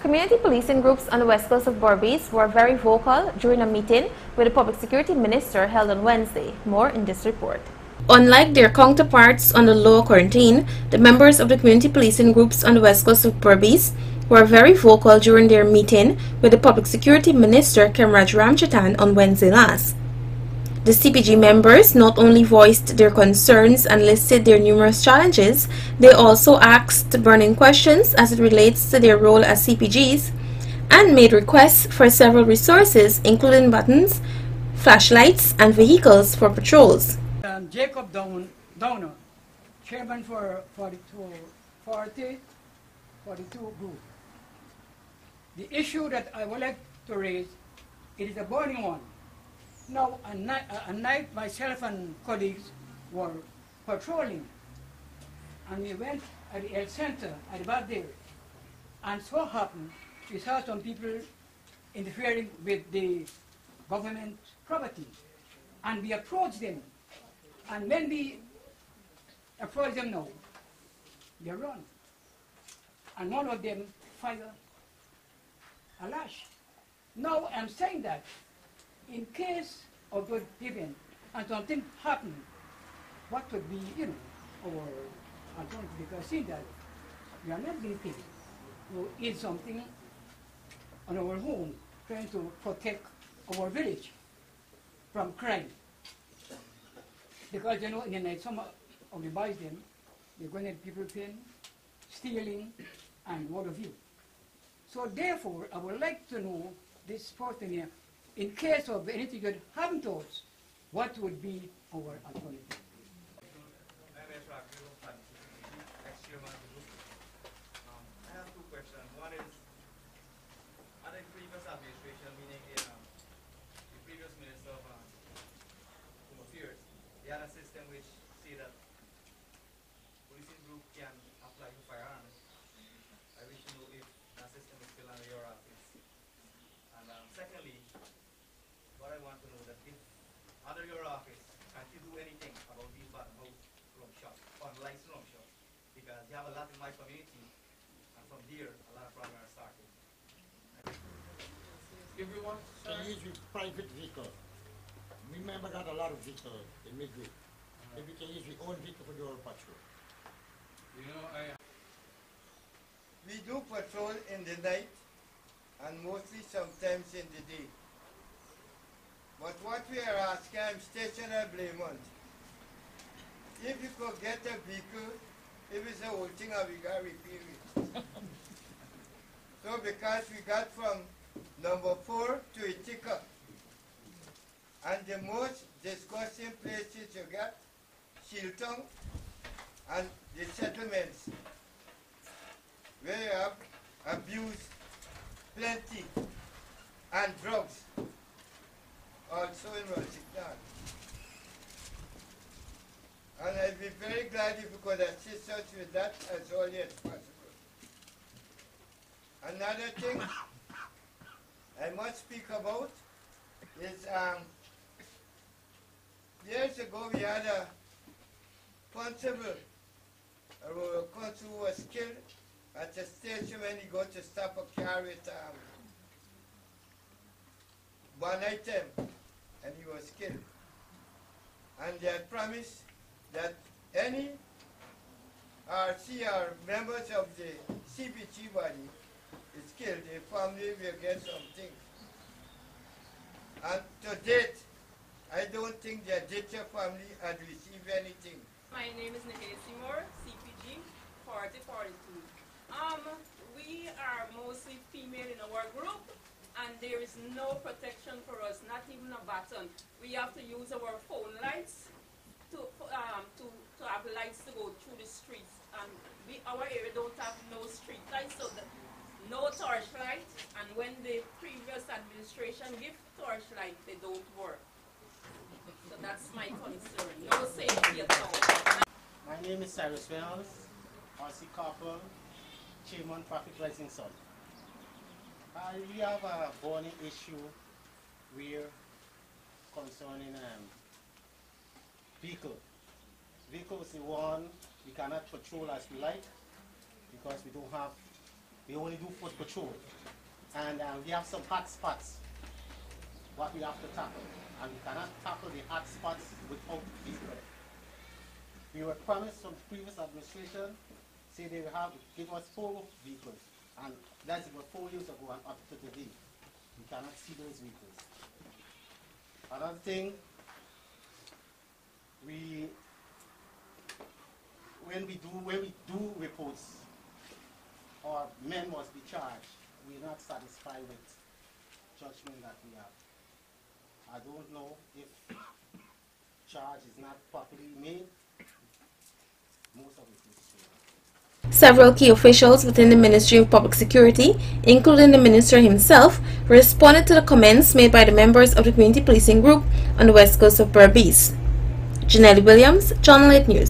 Community policing groups on the West Coast of Berbice were very vocal during a meeting with the Public Security Minister held on Wednesday. More in this report. Unlike their counterparts on the law quarantine, the members of the community policing groups on the West Coast of Berbice were very vocal during their meeting with the Public Security Minister Kemraj Ramchatan on Wednesday last. The CPG members not only voiced their concerns and listed their numerous challenges, they also asked burning questions as it relates to their role as CPGs and made requests for several resources including buttons, flashlights, and vehicles for patrols. I'm Jacob Downer, chairman for 42 group. The issue that I would like to raise, it is a burning one. Now, at night, myself and colleagues were patrolling, and we went at the health center at about there, and so happened we saw some people interfering with the government property, and we approached them, and when we approached them now, they run, and one of them fired a lash. Now I'm saying that in case of good event and something happened, what would be, our alternative? Because see that we are not being paid to eat something on our home, trying to protect our village from crime. Because in the night, some of the boys them, they're going to people paying, stealing, and what have you. So therefore, I would like to know this person here, in case of anything that happened to us, what would be our alternative? I have two questions. One is, under the previous administration, meaning the previous Minister of Home Affairs, they had a system which say that policing group can apply for firearms. I wish to know if that system is still under your office. And secondly, what I want to know that if under your office, can't you do anything about these bottom house rum shops, unlicensed rum shops? Because you have a lot in my community, and from there, a lot of problems are starting. If you want to use your private vehicle, remember that a lot of vehicles in Midway. If you can use your own vehicle for your patrol. We do patrol in the night and mostly sometimes in the day. But what we are asking, I'm stationary Blaymont. If you could get a vehicle, if it's a whole thing, we got to repair it. So because we got from number 4 to Itika, and the most disgusting places you get, Shilton and the settlements, where you have abuse, plenty, and drugs, also in Rosikdan. And I'd be very glad if you could assist us with that as early as possible. Another thing I must speak about is years ago we had a constable, a rural constable who was killed at a station when he got to stop a car with one item, and he was killed. And they had promised that any RC or members of the CPG body is killed, the family will get something. And to date, I don't think the Aditya family had received anything. My name is Nikita Seymour, CPG 4042. We are mostly female in our group, and there is no protection for us, not even a baton. We have to use our phone lights to have lights to go through the streets. And our area don't have no street lights, so no torchlight. And when the previous administration give torchlight, they don't work. So that's my concern. No safety at all. My name is Cyrus Wells, RC Corporal, Chairman Traffic Rising Sun. We have a burning issue where concerning vehicle. Vehicle is the one we cannot patrol as we like because we don't have We only do foot patrol. And we have some hot spots what we have to tackle. And we cannot tackle the hot spots without vehicles. We were promised from the previous administration, say they will have, give us 4 vehicles. And that's about 4 years ago and up to today. We cannot see those vehicles. Another thing, when we do reports, our men must be charged. We're not satisfied with judgment that we have. I don't know if charge is not properly made. Most of it is true. Several key officials within the Ministry of Public Security, including the minister himself, responded to the comments made by the members of the Community Policing Group on the West Coast of Berbice. Janelle Williams, Channel 8 News.